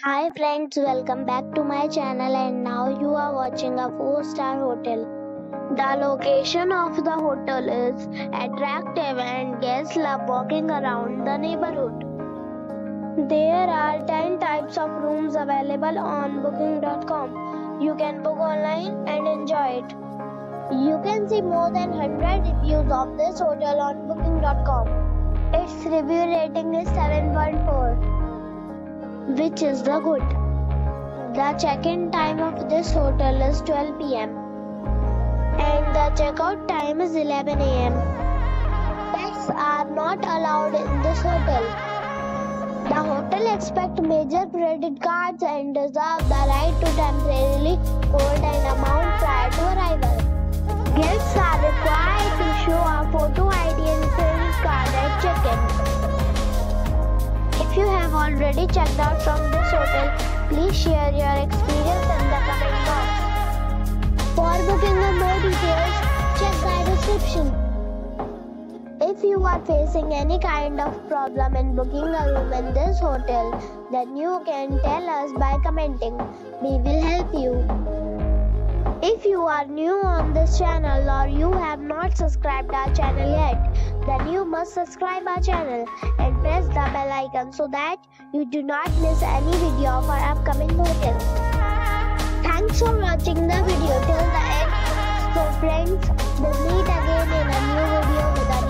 Hi friends, welcome back to my channel and now you are watching a 4-star hotel. The location of the hotel is attractive and guests love walking around the neighborhood. There are 10 types of rooms available on booking.com. You can book online and enjoy it. You can see more than 100 reviews of this hotel on booking.com. Its review rating is 7.4. which is the good. The check-in time of this hotel is 12 p.m. and the check-out time is 11 a.m. Pets are not allowed in this hotel. The hotel accepts major credit cards and reserves the right to temporarily hold an amount prior to arrival. Guests are required to show a photo ID and credit card at check-in. If you have already checked out from this hotel, please share your experience in the comment box. For booking or more details, check the description. If you are facing any kind of problem in booking a room in this hotel, then you can tell us by commenting. We will help you. If you are new on this channel or you have not subscribed our channel yet, then you must subscribe our channel and press the bell icon so that you do not miss any video of our upcoming hotels. Thanks for watching the video till the end. So friends, we'll meet again in a new video with a